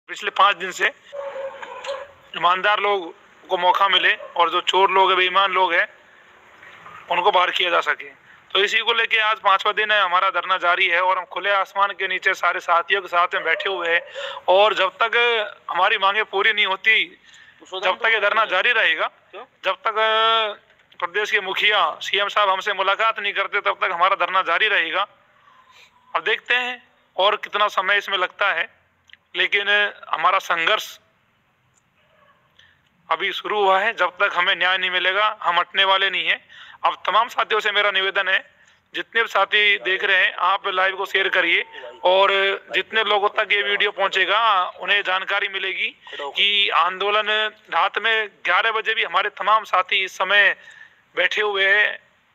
पिछले 5 दिन से ईमानदार लोग को मौका मिले और जो चोर लोग हैं, बेईमान लोग हैं, उनको बाहर किया जा सके। तो इसी को लेके आज 5वां दिन है, हमारा धरना जारी है और हम खुले आसमान के नीचे सारे साथियों के साथ में बैठे हुए हैं और जब तक हमारी मांगे पूरी नहीं होती, जब तक ये धरना जारी रहेगा, जब तक प्रदेश के मुखिया सीएम साहब हमसे मुलाकात नहीं करते, तब तक हमारा धरना जारी रहेगा। अब देखते हैं और कितना समय इसमें लगता है, लेकिन हमारा संघर्ष अभी शुरू हुआ है। जब तक हमें न्याय नहीं मिलेगा हम हटने वाले नहीं हैं। अब तमाम साथियों से मेरा निवेदन है, जितने भी साथी देख रहे हैं आप लाइव को शेयर करिए और जितने लोगों तक ये वीडियो पहुंचेगा उन्हें जानकारी मिलेगी कि आंदोलन रात में 11 बजे भी हमारे तमाम साथी इस समय बैठे हुए हैं।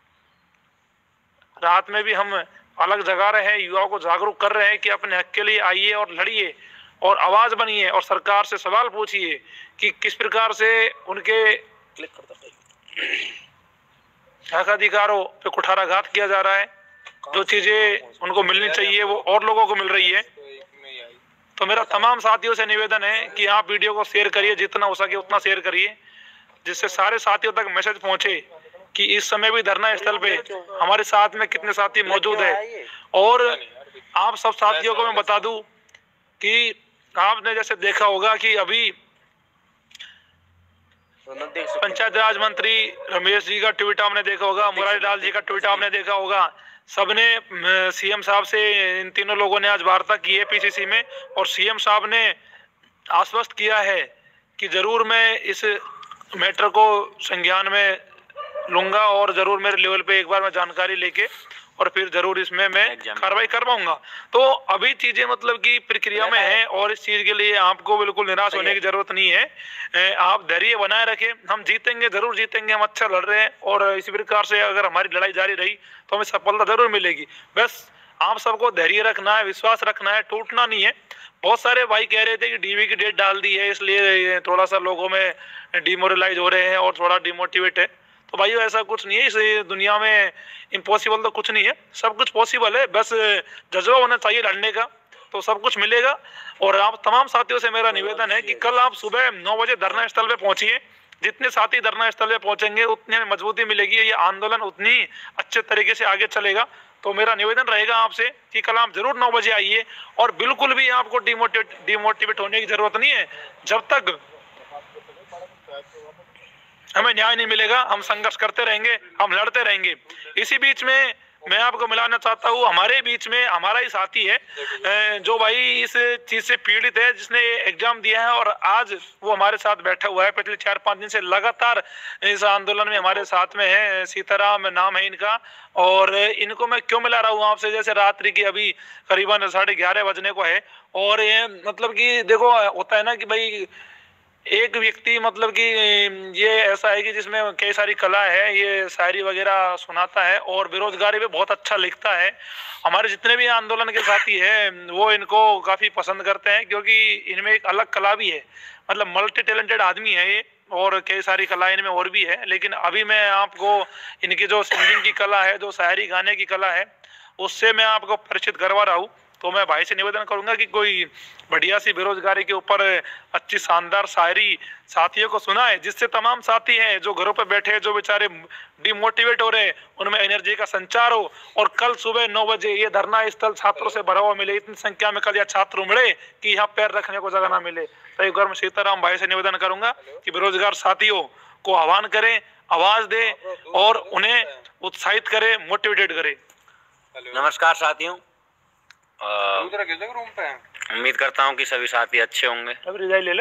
रात में भी हम अलग जगा रहे हैं, युवाओं को जागरूक कर रहे हैं कि अपने हक के लिए आइए और लड़िए और आवाज बनिए और सरकार से सवाल पूछिए कि किस प्रकार से उनके हक अधिकारों पे कुठाराघात किया जा रहा है। जो चीजें उनको मिलनी चाहिए वो और लोगों को मिल रही है। तो मेरा तमाम साथियों से निवेदन है कि आप वीडियो को शेयर करिए, जितना हो सके उतना शेयर करिए, जिससे सारे साथियों तक मैसेज पहुंचे कि इस समय भी धरना स्थल पे हमारे साथ में कितने साथी मौजूद है। और आप सब साथियों को मैं बता दूं कि आपने जैसे देखा होगा कि अभी पंचायत राज मंत्री रमेश जी का ट्वीट आपने देखा होगा, मुरारी लाल जी का ट्वीट आपने देखा होगा। सबने सीएम साहब से, इन तीनों लोगों ने आज वार्ता की है पीसीसी में और सीएम साहब ने आश्वस्त किया है कि जरूर मैं इस मैटर को संज्ञान में लूंगा और जरूर मेरे लेवल पे एक बार मैं जानकारी लेके और फिर जरूर इसमें मैं कार्रवाई करवाऊंगा। तो अभी चीजें मतलब कि प्रक्रिया में है और इस चीज के लिए आपको बिल्कुल निराश होने की जरूरत नहीं है। आप धैर्य बनाए रखें, हम जीतेंगे, जरूर जीतेंगे, हम अच्छा लड़ रहे हैं और इसी प्रकार से अगर हमारी लड़ाई जारी रही तो हमें सफलता जरूर मिलेगी। बस आप सबको धैर्य रखना है, विश्वास रखना है, टूटना नहीं है। बहुत सारे भाई कह रहे थे कि डीवी की डेट डाल दी है इसलिए थोड़ा सा लोगों में डिमोरलाइज हो रहे हैं और थोड़ा डिमोटिवेट है। तो भाइयों ऐसा कुछ नहीं है, इस दुनिया में इम्पॉसिबल तो कुछ नहीं है, सब कुछ पॉसिबल है। बस जज्बा होना चाहिए लड़ने का, तो सब कुछ मिलेगा। और आप तमाम साथियों से मेरा निवेदन है कि कल आप सुबह 9 बजे धरना स्थल पे पहुंचिए। जितने साथी धरना स्थल पे पहुंचेंगे उतनी मजबूती मिलेगी, ये आंदोलन उतनी अच्छे तरीके से आगे चलेगा। तो मेरा निवेदन रहेगा आपसे कि कल आप जरूर 9 बजे आइए और बिल्कुल भी आपको डिमोटिवेट होने की जरूरत नहीं है। जब तक हमें न्याय नहीं मिलेगा हम संघर्ष करते रहेंगे, हम लड़ते रहेंगे। इसी बीच में मैं आपको मिलाना चाहता हूँ, हमारे बीच में हमारा ही साथी है जो भाई इस चीज से पीड़ित है, जिसने एग्जाम दिया है और आज वो हमारे साथ बैठा हुआ है। पिछले 4-5 दिन से लगातार इस आंदोलन में हमारे साथ में है। सीताराम नाम है इनका। और इनको मैं क्यों मिला रहा हूँ आपसे, जैसे रात्रि की अभी करीबन 11:30 बजने को है और ये मतलब कि देखो होता है ना कि भाई एक व्यक्ति मतलब कि ये ऐसा है कि जिसमें कई सारी कला है, ये शायरी वगैरह सुनाता है और बेरोजगारी पे बहुत अच्छा लिखता है। हमारे जितने भी आंदोलन के साथी हैं वो इनको काफ़ी पसंद करते हैं क्योंकि इनमें एक अलग कला भी है, मतलब मल्टी टैलेंटेड आदमी है ये और कई सारी कला इनमें और भी है। लेकिन अभी मैं आपको इनकी जो सिंगिंग की कला है, जो शायरी गाने की कला है, उससे मैं आपको परिचित करवा रहा हूँ। तो मैं भाई से निवेदन करूंगा कि कोई बढ़िया सी बेरोजगारी के ऊपर अच्छी शानदार शायरी साथियों को सुनाए, जिससे तमाम साथी हैं जो घरों पर बैठे हैं, जो बेचारे डिमोटिवेट हो रहे हैं, उनमें एनर्जी का संचार हो और कल सुबह 9 बजे ये धरना स्थल छात्रों से भरा हुआ मिले। इतनी संख्या में कल यह छात्र उमड़े कि यहाँ पैर रखने को जगह ना मिले। तो एक बार मैं सीताराम भाई से निवेदन करूंगा कि बेरोजगार साथियों को आह्वान करें, आवाज दे और उन्हें उत्साहित करे, मोटिवेटेड करे। नमस्कार साथियों, उम्मीद करता हूं कि सभी साथी अच्छे होंगे। अब रिजाई ले ले।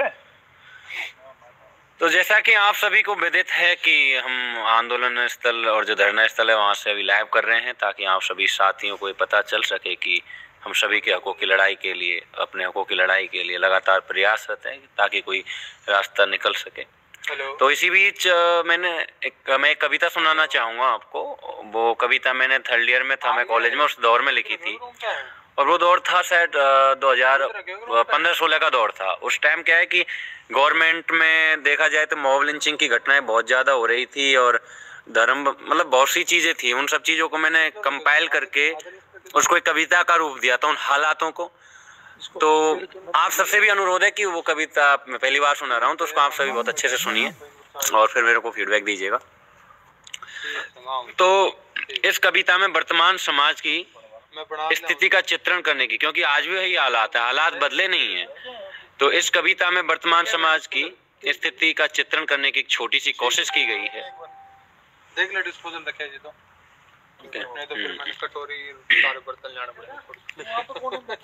तो जैसा कि आप सभी को विदित है कि हम आंदोलन स्थल और जो धरना स्थल है वहां से अभी लाइव कर रहे हैं, ताकि आप सभी साथियों को ये पता चल सके कि हम सभी के हकों की लड़ाई के लिए, अपने हकों की लड़ाई के लिए लगातार प्रयासरत हैं ताकि कोई रास्ता निकल सके। तो इसी बीच मैं एक कविता सुनाना चाहूँगा आपको। वो कविता मैंने 3rd ईयर में था, मैं कॉलेज में उस दौर में लिखी थी और वो दौर था शायद 2015-16 का दौर था। उस टाइम क्या है कि गवर्नमेंट में देखा जाए तो मॉब लिंचिंग की घटनाएं बहुत ज़्यादा हो रही थी और धर्म मतलब बहुत सी चीज़ें थी। उन सब चीज़ों को मैंने कंपाइल करके उसको एक कविता का रूप दिया था, उन हालातों को तो आप सबसे भी अनुरोध है कि वो कविता मैं पहली बार सुना रहा हूँ, तो उसको आप सभी बहुत अच्छे से सुनिए और फिर मेरे को फीडबैक दीजिएगा। तो इस कविता में वर्तमान समाज की स्थिति का चित्रण करने की, क्योंकि आज भी वही हालात है, हालात बदले नहीं है, तो इस कविता में वर्तमान समाज की स्थिति का चित्रण करने की एक छोटी सी कोशिश की गई है। देख ले डिस्पोजल रखे जी, तो नहीं तो फिर मैंने कटोरी सारे बर्तन लाना पड़ेगा।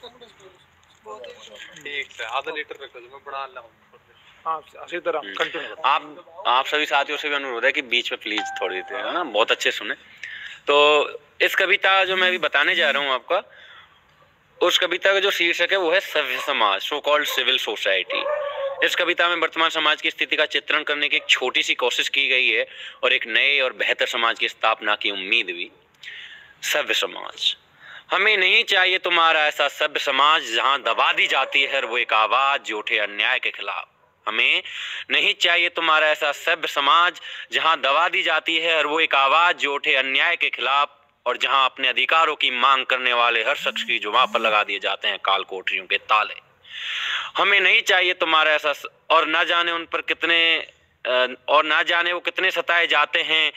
ठीक है, आधा लीटर रखो, मैं बना लाऊं। इसी तरह कंटिन्यू। आप सभी साथियों से भी अनुरोध है कि बीच में प्लीज थोड़ी देर है ना, बहुत अच्छे सुने। तो इस कविता जो मैं अभी बताने जा रहा हूँ आपका, उस कविता का जो शीर्षक है वो है सभ्य समाज, सो कॉल्ड सिविल सोसाइटी। इस कविता में वर्तमान समाज की स्थिति का चित्रण करने की एक छोटी सी कोशिश की गई है और एक नए और बेहतर समाज की स्थापना की उम्मीद भी। सभ्य समाज। हमें नहीं चाहिए तुम्हारा ऐसा सभ्य समाज जहां दबा दी जाती है हर वो एक आवाज जो उठे अन्याय के खिलाफ। हमें नहीं चाहिए तुम्हारा ऐसा सभ्य समाज जहां दबा दी जाती है हर वो एक आवाज जो उठे अन्याय के खिलाफ, और जहां अपने अधिकारों की मांग करने वाले हर शख्स की जुबान पर लगा दिए जाते हैं काल कोठरियों के ताले। हमें नहीं चाहिए तुम्हारा ऐसा, और ना जाने उन पर कितने और ना जाने वो कितने सताए जाते हैं,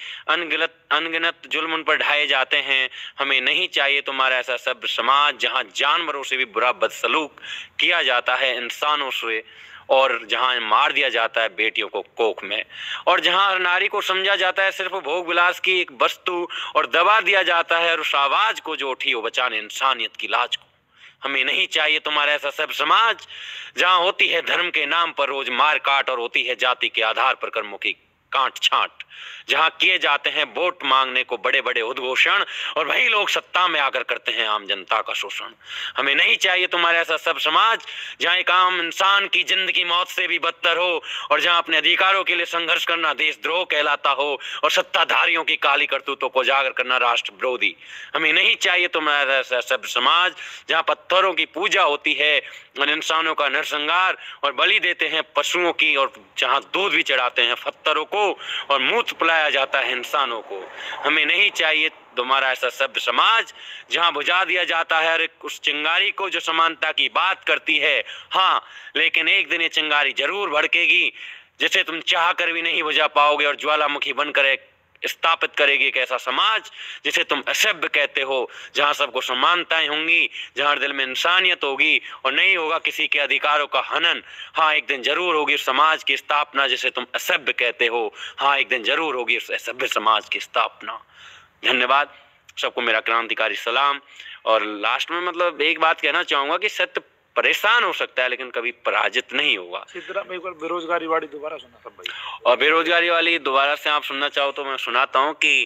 अनगिनत जुल्म उन पर ढाए जाते हैं। हमें नहीं चाहिए तुम्हारा ऐसा सभ्य समाज जहां जानवरों से भी बुरा बदसलूक किया जाता है इंसानों से, और जहां मार दिया जाता है बेटियों को कोख में, और जहां हर नारी को समझा जाता है सिर्फ भोग विलास की एक वस्तु, और दबा दिया जाता है उस आवाज को जो उठी हो बचाने इंसानियत की लाज को। हमें नहीं चाहिए तुम्हारा ऐसा सब समाज जहां होती है धर्म के नाम पर रोज मार काट और होती है जाति के आधार पर कर्मों की काट छांट, जहां किए जाते हैं वोट मांगने को बड़े बड़े उद्घोषण और वही लोग सत्ता में आकर करते हैं आम जनता का शोषण। हमें नहीं चाहिए तुम्हारा ऐसा सब समाज जहां एक आम इंसान की जिंदगी मौत से भी बदतर हो, और जहां अपने अधिकारों के लिए संघर्ष करना देशद्रोह कहलाता हो और सत्ताधारियों की काली करतूतों को उजागर करना राष्ट्र विरोधी। हमें नहीं चाहिए तुम्हारा ऐसा सब समाज जहां पत्थरों की पूजा होती है और इंसानों का नरसंहार और बलि देते हैं पशुओं की, और जहां दूध भी चढ़ाते हैं पत्थरों को और मूत्र पिलाया जाता है इंसानों को। हमें नहीं चाहिए तुम्हारा ऐसा सभ्य समाज जहां बुझा दिया जाता है हर उस चिंगारी को जो समानता की बात करती है। हाँ, लेकिन एक दिन ये चिंगारी जरूर भड़केगी जिसे तुम चाह कर भी नहीं बुझा पाओगे, और ज्वालामुखी बनकर स्थापित करेगी एक ऐसा समाज जिसे तुम असभ्य कहते हो, जहां सबको समानताएं होंगी, जहां दिल में इंसानियत होगी और नहीं होगा किसी के अधिकारों का हनन। हाँ, एक दिन जरूर होगी उस समाज की स्थापना जिसे तुम असभ्य कहते हो। हाँ, एक दिन जरूर होगी उस असभ्य समाज की स्थापना। धन्यवाद, सबको मेरा क्रांतिकारी सलाम। और लास्ट में मतलब एक बात कहना चाहूंगा कि सत्य परेशान हो सकता है लेकिन कभी पराजित नहीं होगा। बेरोजगारी वाली दोबारा सुना सब भाई, और बेरोजगारी वाली दोबारा से आप सुनना चाहो तो मैं सुनाता हूँ कि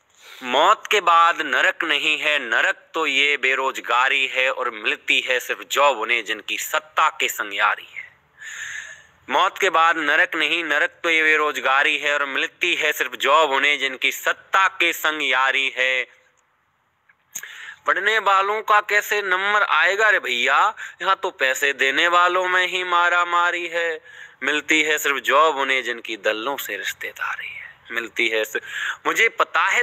मौत के बाद नरक नहीं है, नरक तो ये बेरोजगारी है, और मिलती है सिर्फ जॉब उन्हें जिनकी सत्ता के संग यारी है। मौत के बाद नरक नहीं, नरक तो ये बेरोजगारी है, और मिलती है सिर्फ जॉब उन्हें जिनकी सत्ता के संग यारी है। पढ़ने वालों का कैसे नंबर आएगा रे भैया, यहाँ तो पैसे देने वालों में ही मारा मारी है। मिलती है सिर्फ जॉब उन्हें जिनकी दल्लों से रिश्तेदारी है। मिलती है मुझे पता है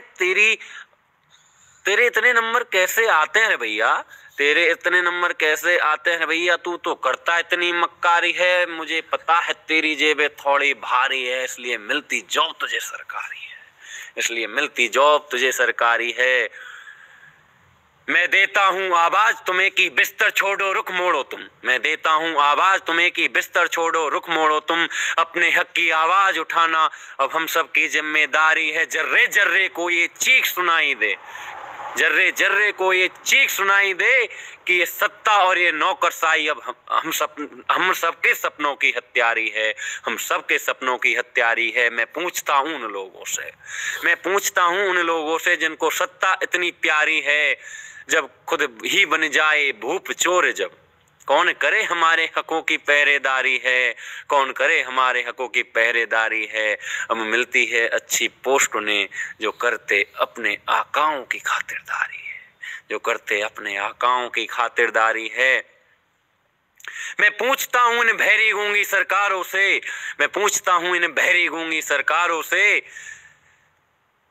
तेरे इतने नंबर कैसे आते हैं रे भैया, तेरे इतने नंबर कैसे आते हैं भैया, तू तो करता इतनी मक्कारी है। मुझे पता है तेरी जेबें थोड़ी भारी है, इसलिए मिलती जॉब तुझे सरकारी है, इसलिए मिलती जॉब तुझे सरकारी है। मैं देता हूँ आवाज तुम्हें कि बिस्तर छोड़ो रुख मोड़ो तुम, मैं देता हूँ आवाज तुम्हें कि बिस्तर छोड़ो रुख मोड़ो तुम। अपने हक की आवाज उठाना अब हम सब की जिम्मेदारी है। जर्रे जर्रे को ये चीख सुनाई दे, जर्रे जर्रे को ये चीख सुनाई दे कि ये सत्ता और ये नौकरशाही अब हम सबके सपनों की हत्यारी है, हम सबके सपनों की हत्यारी है। मैं पूछता हूँ उन लोगों से, मैं पूछता हूँ उन लोगों से जिनको सत्ता इतनी प्यारी है, जब खुद ही बन जाए भूप चोर, जब कौन करे हमारे हकों की पहरेदारी है, कौन करे हमारे हकों की पहरेदारी है। अब मिलती है अच्छी पोस्ट उन्हें जो करते अपने आकाओं की खातिरदारी है, जो करते अपने आकाओं की खातिरदारी है। मैं पूछता हूँ इन बहरी गूंगी सरकारों से, मैं पूछता हूँ इन बहरी गूंगी सरकारों से,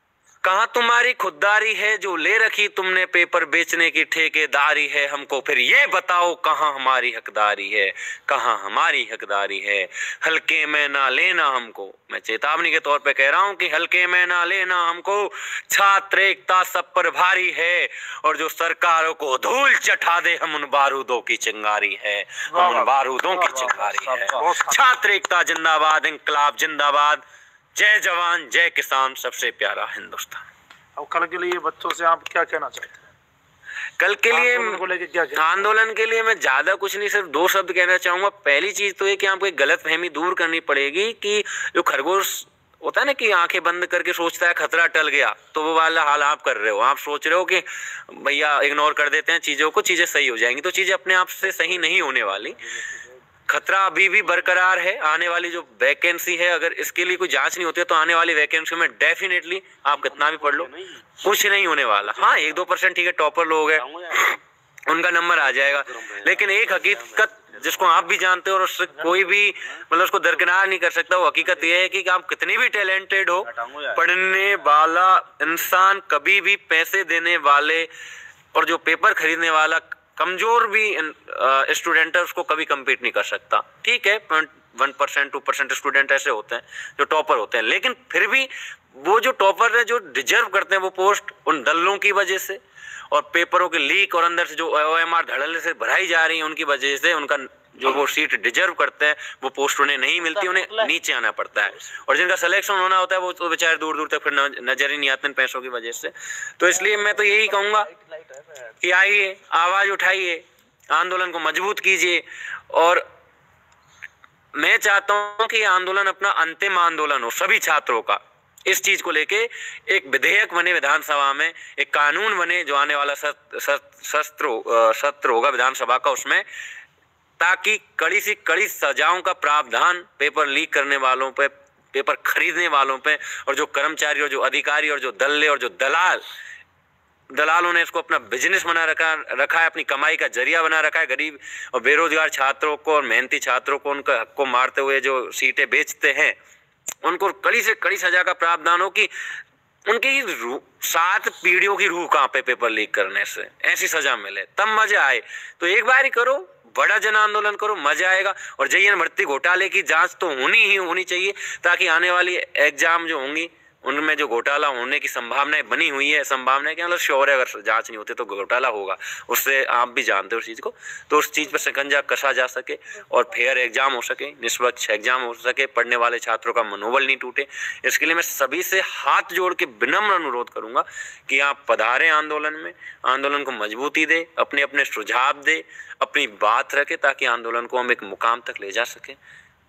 कहाँ तुम्हारी खुददारी है जो ले रखी तुमने पेपर बेचने की ठेकेदारी है, हमको फिर ये बताओ कहाँ हमारी हकदारी है, कहाँ हमारी हकदारी है। हल्के में ना लेना हमको, मैं चेतावनी के तौर पे कह रहा हूँ कि हल्के में ना लेना हमको, छात्र एकता सब पर भारी है, और जो सरकारों को धूल चटा दे हम उन बारूदों की चिंगारी है, हम उन बारूदों की चिंगारी है। छात्र एकता जिंदाबाद, इंकलाब जिंदाबाद, जय जवान जय किसान, सबसे प्यारा हिंदुस्तान। अब कल के लिए बच्चों से आप क्या कहना चाहते हैं? कल के लिए क्या आंदोलन के लिए मैं ज्यादा कुछ नहीं, सिर्फ 2 शब्द कहना चाहूंगा। पहली चीज तो ये कि आपको एक गलतफहमी दूर करनी पड़ेगी कि जो खरगोश होता है ना कि आंखें बंद करके सोचता है खतरा टल गया, तो वो वाला हाल आप कर रहे हो। आप सोच रहे हो कि भैया इग्नोर कर देते हैं चीजों को, चीजें सही हो जाएंगी, तो चीजें अपने आप से सही नहीं होने वाली। खतरा अभी भी बरकरार है। आने वाली जो वैकेंसी है, अगर इसके लिए कोई जांच नहीं होती है तो आने वाली वैकेंसी में डेफिनेटली आप कितना भी पढ़ लो कुछ नहीं होने वाला। हाँ 1-2% ठीक है, टॉपर लोग हैं उनका नंबर आ जाएगा, लेकिन एक हकीकत जिसको आप भी जानते हो और उससे कोई भी मतलब उसको दरकिनार नहीं कर सकता, वो हकीकत ये है कि आप कितनी भी टैलेंटेड हो, पढ़ने वाला इंसान कभी भी पैसे देने वाले और जो पेपर खरीदने वाला कमजोर भी स्टूडेंट है उसको कभी कम्पीट नहीं कर सकता। ठीक है 1% 2% स्टूडेंट ऐसे होते हैं जो टॉपर होते हैं, लेकिन फिर भी वो जो टॉपर है जो डिजर्व करते हैं वो पोस्ट उन दल्लों की वजह से और पेपरों के लीक और अंदर से जो OMR धड़ल्ले से भराई जा रही है उनकी वजह से उनका जो वो सीट डिजर्व करते हैं वो पोस्ट उन्हें नहीं मिलती, उन्हें नीचे आना पड़ता है। और जिनका सिलेक्शन होना होता है वो तो बेचारे दूर दूर तक फिर नजर ही नहीं आते पैसों की वजह से। तो इसलिए मैं तो यही कहूँगा कि आइए, आवाज उठाइए, आंदोलन को मजबूत कीजिए। और मैं चाहता हूँ कि आंदोलन अपना अंतिम आंदोलन हो सभी छात्रों का। इस चीज को लेके एक विधेयक बने विधानसभा में, एक कानून बने जो आने वाला सत्र होगा विधानसभा का, उसमें ताकि कड़ी से कड़ी सजाओं का प्रावधान पेपर लीक करने वालों पे, पेपर खरीदने वालों पे, और जो कर्मचारी और जो अधिकारी और जो दल्ले और जो दलालों ने इसको अपना बिजनेस बना रखा है, अपनी कमाई का जरिया बना रखा है। गरीब और बेरोजगार छात्रों को और मेहनती छात्रों को उनका हक को मारते हुए जो सीटें बेचते हैं उनको कड़ी से कड़ी सजा का प्रावधान हो कि उनकी 7 पीढ़ियों की रूह कांपे पेपर लीक करने से, ऐसी सजा मिले तब मजा आए। तो एक बार ही करो, बड़ा जन आंदोलन करो, मजा आएगा। और JN भर्ती घोटाले की जांच तो होनी चाहिए ताकि आने वाली एग्जाम जो होंगी उनमें जो घोटाला होने की संभावनाएं बनी हुई है, संभावनाएं क्या मतलब श्योर है, अगर जांच नहीं होती तो घोटाला होगा, उससे आप भी जानते हो उस चीज़ को, तो उस चीज़ पर शिकंजा कसा जा सके और फेयर एग्जाम हो सके, निष्पक्ष एग्जाम हो सके, पढ़ने वाले छात्रों का मनोबल नहीं टूटे। इसके लिए मैं सभी से हाथ जोड़ के विनम्र अनुरोध करूंगा कि आप पधारें आंदोलन में, आंदोलन को मजबूती दे, अपने अपने सुझाव दे, अपनी बात रखे ताकि आंदोलन को हम एक मुकाम तक ले जा सके।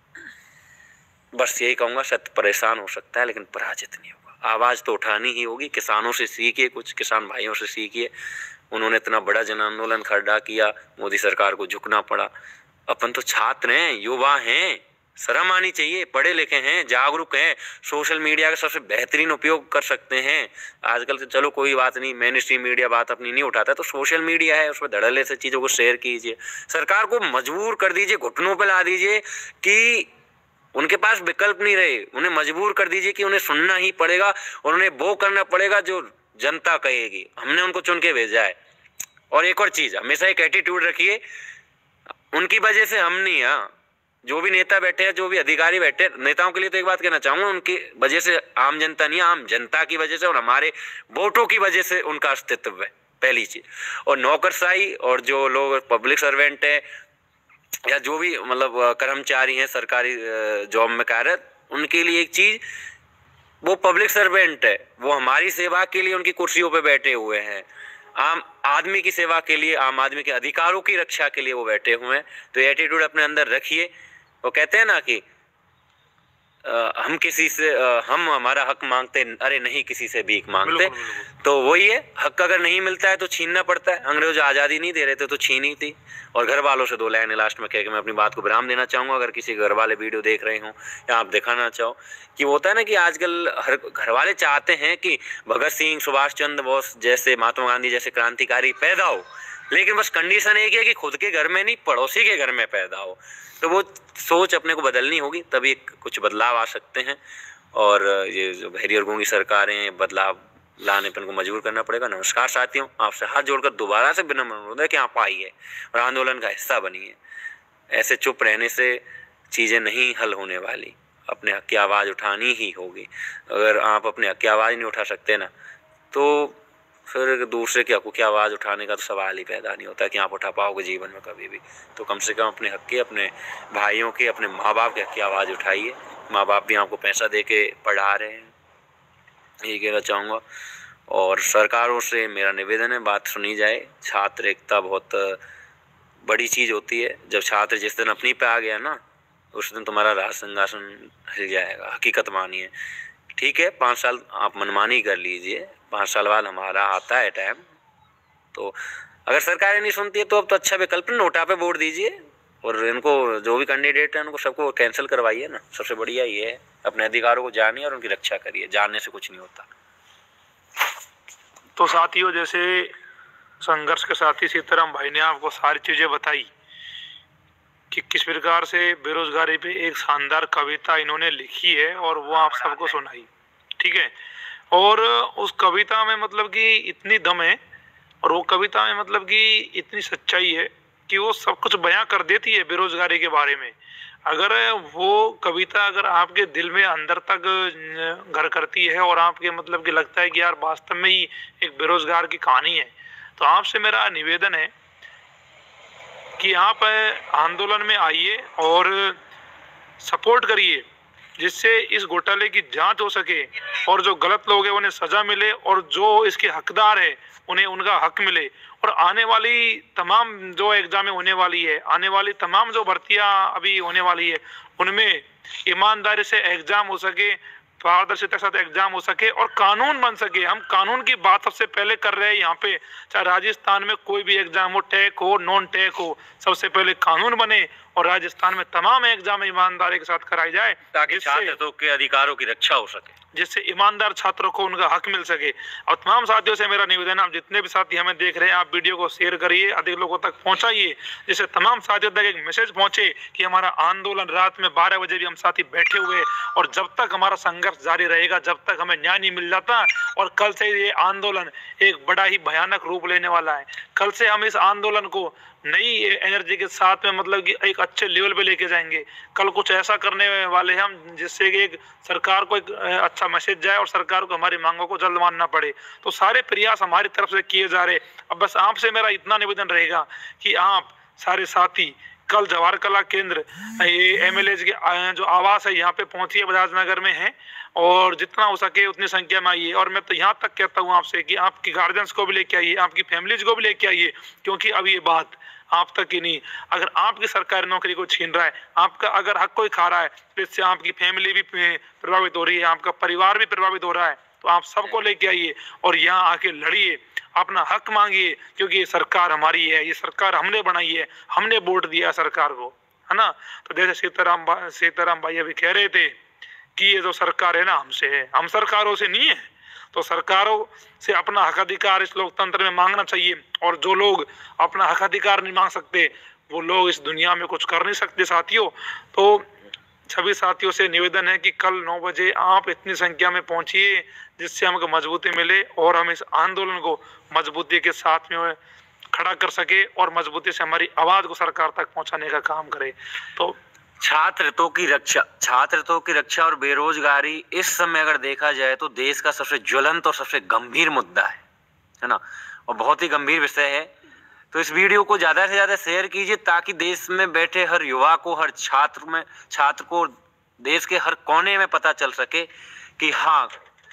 बस यही कहूँगा, सत्य परेशान हो सकता है लेकिन पराजित नहीं होगा। आवाज़ तो उठानी ही होगी। किसानों से सीखिए, कुछ किसान भाइयों से सीखिए, उन्होंने इतना बड़ा जन आंदोलन खड़ा किया, मोदी सरकार को झुकना पड़ा। अपन तो छात्र हैं, युवा हैं, शर्म आनी चाहिए, पढ़े लिखे हैं, जागरूक हैं, सोशल मीडिया का सबसे बेहतरीन उपयोग कर सकते हैं। आजकल तो चलो कोई बात नहीं, मेन स्ट्रीम मीडिया बात अपनी नहीं उठाता, तो सोशल मीडिया है, उसमें धड़ल्ले से चीज़ों को शेयर कीजिए। सरकार को मजबूर कर दीजिए, घुटनों पर ला दीजिए कि उनके पास विकल्प नहीं रहे, उन्हें मजबूर कर दीजिए कि उन्हें सुनना ही पड़ेगा और उन्हें वो करना पड़ेगा जो जनता कहेगी। हमने उनको चुन के भेजा है। और एक और चीज़, हमेशा एक एटीट्यूड रखिए, उनकी वजह से हम नहीं, हाँ जो भी नेता बैठे हैं, जो भी अधिकारी बैठे हैं, नेताओं के लिए तो एक बात कहना चाहूँगा, उनकी वजह से आम जनता नहीं, आम जनता की वजह से और हमारे वोटों की वजह से उनका अस्तित्व है, पहली चीज़। और नौकरशाही और जो लोग पब्लिक सर्वेंट है या जो भी मतलब कर्मचारी हैं सरकारी जॉब में कार्यरत, उनके लिए एक चीज़, वो पब्लिक सर्वेंट है, वो हमारी सेवा के लिए उनकी कुर्सियों पे बैठे हुए हैं, आम आदमी की सेवा के लिए, आम आदमी के अधिकारों की रक्षा के लिए वो बैठे हुए हैं। तो एटीट्यूड अपने अंदर रखिए। वो कहते हैं ना कि हम किसी से हम हमारा हक मांगते, अरे नहीं किसी से भीख मांगते। तो वही है, हक अगर नहीं मिलता है तो छीनना पड़ता है। अंग्रेज आज़ादी नहीं दे रहे थे तो छीनी थी। और घर वालों से 2 लाइन लास्ट में कह के मैं अपनी बात को विराम देना चाहूँगा। अगर किसी घर वाले वीडियो देख रहे हों या आप दिखाना चाहो कि होता है ना कि आजकल हर घर वाले चाहते हैं कि भगत सिंह, सुभाष चंद्र बोस जैसे, महात्मा गांधी जैसे क्रांतिकारी पैदा हो, लेकिन बस कंडीशन एक है कि खुद के घर में नहीं, पड़ोसी के घर में पैदा हो। तो वो सोच अपने को बदलनी होगी, तभी कुछ बदलाव आ सकते हैं। और ये जो बहरी और गूंगी सरकारें बदलाव लाने पर इनको मजबूर करना पड़ेगा। नमस्कार साथियों, आपसे हाथ जोड़कर दोबारा से विनम्र अनुरोध है कि आप आइए और आंदोलन का हिस्सा बनिए। ऐसे चुप रहने से चीज़ें नहीं हल होने वाली, अपने हक की आवाज़ उठानी ही होगी। अगर आप अपने हक की आवाज़ नहीं उठा सकते ना, तो फिर दूसरे के हकों की आवाज़ उठाने का तो सवाल ही पैदा नहीं होता कि आप उठा पाओगे जीवन में कभी भी। तो कम से कम अपने हक की, अपने भाइयों के, अपने माँ बाप के हक की आवाज़ उठाइए। माँ बाप भी आपको पैसा दे के पढ़ा रहे हैं, यही कहना चाहूँगा। और सरकारों से मेरा निवेदन है, बात सुनी जाए। छात्र एकता बहुत बड़ी चीज़ होती है। जब छात्र जिस दिन अपनी पे आ गया ना, उस दिन तुम्हारा राज सिंहासन हिल जाएगा। हकीकत मानिए। ठीक है, 5 साल आप मनमानी कर लीजिए, 5 साल बाद हमारा आता है टाइम। तो अगर सरकारें नहीं सुनती है तो अब तो अच्छा विकल्प नोटा पे वोट दीजिए और इनको जो भी कैंडिडेट है उनको सबको कैंसिल करवाइए ना। सबसे बढ़िया ये है, अपने अधिकारों को जानिए और उनकी रक्षा करिए। जानने से कुछ नहीं होता। तो साथियों, जैसे संघर्ष के साथी सीताराम भाई ने आपको सारी चीज़ें बताई कि किस प्रकार से बेरोजगारी पे एक शानदार कविता इन्होंने लिखी है और वो आप सबको सुनाई। ठीक है, और उस कविता में मतलब कि इतनी दम है और वो कविता में मतलब कि इतनी सच्चाई है कि वो सब कुछ बयां कर देती है बेरोजगारी के बारे में। अगर वो कविता अगर आपके दिल में अंदर तक घर करती है और आपके मतलब कि लगता है कि यार वास्तव में ही एक बेरोजगार की कहानी है, तो आपसे मेरा निवेदन है कि आप आंदोलन में आइए और सपोर्ट करिए, जिससे इस घोटाले की जांच हो सके और जो गलत लोग हैं उन्हें सजा मिले और जो इसके हकदार है उन्हें उनका हक मिले। और आने वाली तमाम जो एग्जामें होने वाली है, आने वाली तमाम जो भर्तियां अभी होने वाली है, उनमें ईमानदारी से एग्जाम हो सके, पारदर्शिता के साथ एग्जाम हो सके और कानून बन सके। हम कानून की बात सबसे पहले कर रहे हैं यहाँ पे। चाहे राजस्थान में कोई भी एग्जाम हो, टेक हो, नॉन टेक हो, सबसे पहले कानून बने और राजस्थान में तमाम एग्जाम ईमानदारी के साथ कराई जाए ताकि छात्रों के अधिकारों की रक्षा हो सके, जिससे ईमानदार छात्रों को उनका हक मिल सके। और तमाम साथियों से मेरा निवेदन, आप जितने भी साथी हमें देख रहे हैं, आप वीडियो को शेयर करिए, अधिक लोगों तक पहुंचाइए, जिससे तमाम साथियों तक एक मैसेज पहुंचे कि हमारा आंदोलन रात में 12 बजे भी हम साथी बैठे हुए और जब तक हमारा संघर्ष जारी रहेगा, जब तक हमें न्याय नहीं मिल जाता। और कल से ये आंदोलन एक बड़ा ही भयानक रूप लेने वाला है। कल से हम इस आंदोलन को नई एनर्जी के साथ में मतलब कि एक अच्छे लेवल पे लेके जाएंगे। कल कुछ ऐसा करने वाले हैं हम जिससे कि एक सरकार को एक अच्छा मैसेज जाए और सरकार को हमारी मांगों को जल्द मानना पड़े। तो सारे प्रयास हमारी तरफ से किए जा रहे। अब बस आपसे मेरा इतना निवेदन रहेगा कि आप सारे साथी कल जवाहर कला केंद्र ये MLA के जो आवास है यहाँ पे पहुंचिए, बजाज नगर में है, और जितना हो सके उतनी संख्या में आइए। और मैं तो यहाँ तक कहता हूँ आपसे कि आपकी गार्जियंस को भी लेके आइए, आपकी फैमिलीज को भी लेके आइए, क्योंकि अब ये बात आप तक ही नहीं, अगर आपकी सरकारी नौकरी को छीन रहा है, आपका अगर हक कोई खा रहा है, तो इससे आपकी फैमिली भी प्रभावित हो रही है, आपका परिवार भी प्रभावित हो रहा है। तो आप सबको लेके आइए और यहाँ आके लड़िए, अपना हक मांगिए, क्योंकि ये सरकार हमारी है, ये सरकार हमने बनाई है, हमने वोट दिया सरकार को, है ना। तो जैसे सीताराम भाई अभी कह रहे थे कि ये जो सरकार है ना हमसे है, हम सरकारों से नहीं है। तो सरकारों से अपना हक अधिकार इस लोकतंत्र में मांगना चाहिए। और जो लोग अपना हक अधिकार नहीं मांग सकते, वो लोग इस दुनिया में कुछ कर नहीं सकते साथियों। तो सभी साथियों से निवेदन है कि कल 9 बजे आप इतनी संख्या में पहुंचिए, जिससे हमको मजबूती मिले और हम इस आंदोलन को मजबूती के साथ में खड़ा कर सके और मजबूती से हमारी आवाज को सरकार तक पहुंचाने का काम करे। तो छात्रत्व की रक्षा और बेरोजगारी इस समय अगर देखा जाए तो देश का सबसे ज्वलंत और सबसे गंभीर मुद्दा है ना, और बहुत ही गंभीर विषय है। तो इस वीडियो को ज़्यादा से ज़्यादा शेयर कीजिए ताकि देश में बैठे हर युवा को, हर छात्र को देश के हर कोने में पता चल सके कि हाँ,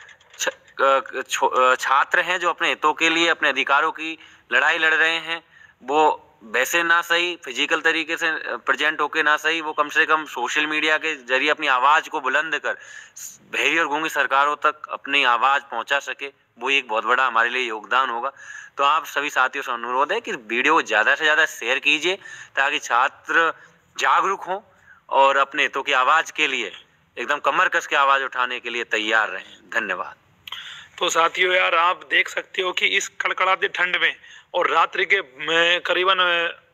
छात्र हैं जो अपने हितों के लिए, अपने अधिकारों की लड़ाई लड़ रहे हैं। वो वैसे ना सही, फिजिकल तरीके से प्रेजेंट होके ना सही, वो कम से कम सोशल मीडिया के जरिए अपनी आवाज़ को बुलंद कर बहरी और गूंगी सरकारों तक अपनी आवाज़ पहुंचा सके, वो एक बहुत बड़ा हमारे लिए योगदान होगा। तो आप सभी साथियों से अनुरोध है कि वीडियो को ज़्यादा से ज़्यादा शेयर कीजिए ताकि छात्र जागरूक हों और अपने हितों की आवाज़ के लिए एकदम कमर कस के आवाज़ उठाने के लिए तैयार रहें। धन्यवाद। तो साथियों यार, आप देख सकते हो कि इस कड़कड़ाती ठंड में और रात्रि के करीबन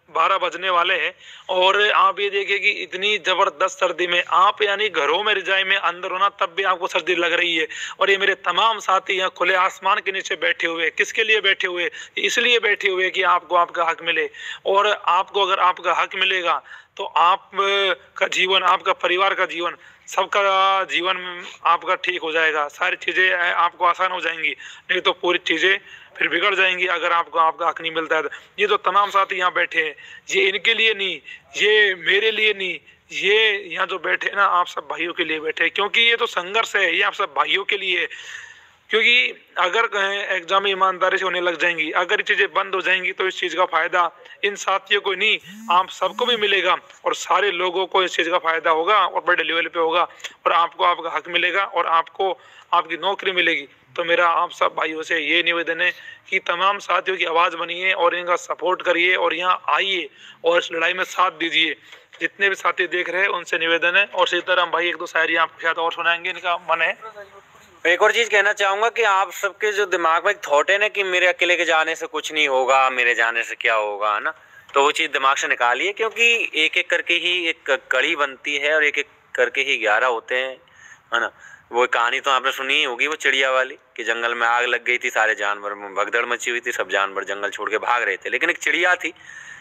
12 बजने वाले हैं और आप ये देखिए कि इतनी ज़बरदस्त सर्दी में आप यानी घरों में रजाई में अंदर होना तब भी आपको सर्दी लग रही है। और ये मेरे तमाम साथी यहाँ खुले आसमान के नीचे बैठे हुए, किसके लिए बैठे हुए? इसलिए बैठे हुए कि आपको आपका हक मिले। और आपको अगर आपका हक मिलेगा तो आप का जीवन, आपका परिवार का जीवन, सबका जीवन आपका ठीक हो जाएगा, सारी चीज़ें आपको आसान हो जाएंगी। नहीं तो पूरी चीज़ें फिर बिगड़ जाएंगी अगर आपको आपका हक नहीं मिलता है। ये जो तमाम साथी यहाँ बैठे हैं, ये इनके लिए नहीं, ये मेरे लिए नहीं, ये यहाँ जो बैठे हैं ना, आप सब भाइयों के लिए बैठे हैं, क्योंकि ये तो संघर्ष है, ये आप सब भाइयों के लिए है। क्योंकि अगर एग्जाम ईमानदारी से होने लग जाएंगी, अगर ये चीज़ें बंद हो जाएंगी तो इस चीज़ का फ़ायदा इन साथियों को नहीं, आप सबको भी मिलेगा और सारे लोगों को इस चीज़ का फ़ायदा होगा और बड़े लेवल पे होगा और आपको आपका हक मिलेगा और आपको आपकी नौकरी मिलेगी। तो मेरा आप सब भाइयों से ये निवेदन है कि तमाम साथियों की आवाज़ बनिए और इनका सपोर्ट करिए और यहाँ आइए और इस लड़ाई में साथ दीजिए। जितने भी साथी देख रहे हैं उनसे निवेदन है। और सीताराम भाई एक दो शायरी आपके साथ और सुनाएंगे, इनका मन है। एक और चीज़ कहना चाहूँगा कि आप सबके जो दिमाग में एक थॉट है ना कि मेरे अकेले के जाने से कुछ नहीं होगा, मेरे जाने से क्या होगा, है ना, तो वो चीज़ दिमाग से निकालिए, क्योंकि एक एक करके ही एक कड़ी बनती है और एक एक करके ही 11 होते हैं, है ना। वो कहानी तो आपने सुनी ही होगी, वो चिड़िया वाली, कि जंगल में आग लग गई थी, सारे जानवर में भगदड़ मची हुई थी, सब जानवर जंगल छोड़ के भाग रहे थे, लेकिन एक चिड़िया थी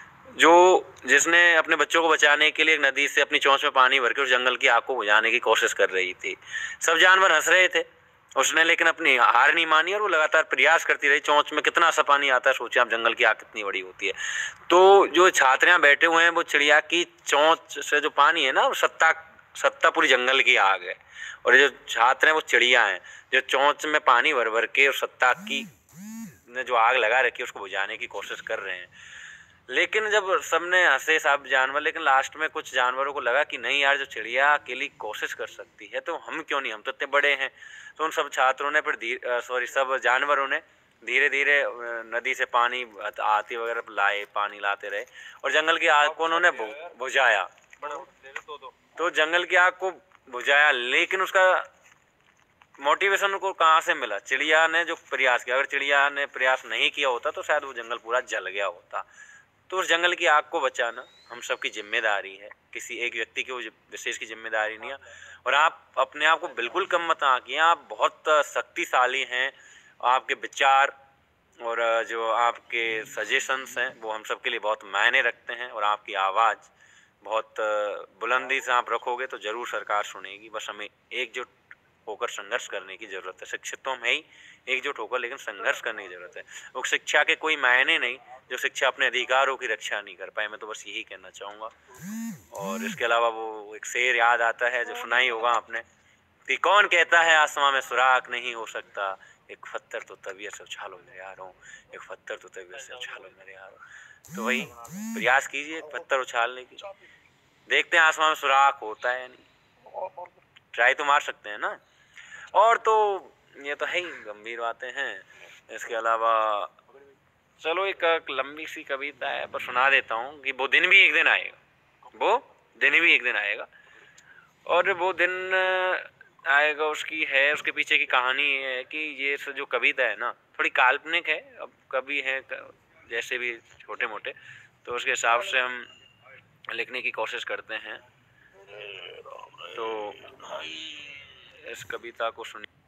जिसने अपने बच्चों को बचाने के लिए एक नदी से अपनी चोंच में पानी भर के उस जंगल की आग को बुझाने की कोशिश कर रही थी। सब जानवर हंस रहे थे, उसने लेकिन अपनी हार नहीं मानी और वो लगातार प्रयास करती रही। चोंच में कितना सा पानी आता है, सोचिए आप, जंगल की आग कितनी बड़ी होती है। तो जो छात्र यहाँ बैठे हुए हैं, वो चिड़िया की चोंच से जो पानी है ना, वो सत्ता पूरी जंगल की आग है। और ये जो छात्र हैं वो चिड़िया हैं जो चोंच में पानी भर भर के और सत्ता की ने जो आग लगा रखी है उसको बुझाने की कोशिश कर रहे हैं। लेकिन जब सबने हंसे सब जानवर, लेकिन लास्ट में कुछ जानवरों को लगा कि नहीं यार, जो चिड़िया अकेली कोशिश कर सकती है तो हम क्यों नहीं, हम तो इतने बड़े हैं। तो उन सब छात्रों ने फिर सब जानवरों ने धीरे धीरे नदी से पानी आती वगैरह लाए, पानी लाते रहे और जंगल की आग को उन्होंने बुझाया। तो जंगल की आग को बुझाया, लेकिन उसका मोटिवेशन को कहाँ से मिला? चिड़िया ने जो प्रयास किया। अगर चिड़िया ने प्रयास नहीं किया होता तो शायद वो जंगल पूरा जल गया होता। तो उस जंगल की आग को बचाना हम सबकी जिम्मेदारी है, किसी एक व्यक्ति की वो विशेष की जिम्मेदारी नहीं है। और आप अपने आप को बिल्कुल कम मत आंकिए, आप बहुत शक्तिशाली हैं। आपके विचार और जो आपके सजेशंस हैं वो हम सब के लिए बहुत मायने रखते हैं और आपकी आवाज़ बहुत बुलंदी से आप रखोगे तो ज़रूर सरकार सुनेगी। बस हमें एकजुट होकर संघर्ष करने की ज़रूरत है। शिक्षित तो हम है ही एकजुट होकर, लेकिन संघर्ष करने की ज़रूरत है। वो शिक्षा के कोई मायने नहीं जो शिक्षा अपने अधिकारों की रक्षा नहीं कर पाए। मैं तो बस यही कहना चाहूँगा। और इसके अलावा वो एक शेर याद आता है जो सुना ही होगा आपने, कि कौन कहता है आसमां में सुराख नहीं हो सकता, एक पत्थर तो तबीयत से उछालो मेरे यारों, एक पत्थर तो तबीयत से उछालो मेरे यारों। तो वही प्रयास कीजिए एक पत्थर उछालने की, देखते हैं आसमां में सुराख होता है या नहीं, ट्राई तो मार सकते हैं ना। और तो ये तो है ही, गंभीर बातें हैं। इसके अलावा चलो एक लंबी सी कविता है पर सुना देता हूँ कि वो दिन भी एक दिन आएगा, वो दिन भी एक दिन आएगा। और वो दिन आएगा उसकी है, उसके पीछे की कहानी है कि ये जो कविता है ना थोड़ी काल्पनिक है, अब कवि है जैसे भी छोटे मोटे, तो उसके हिसाब से हम लिखने की कोशिश करते हैं। तो इस कविता को सुनिए।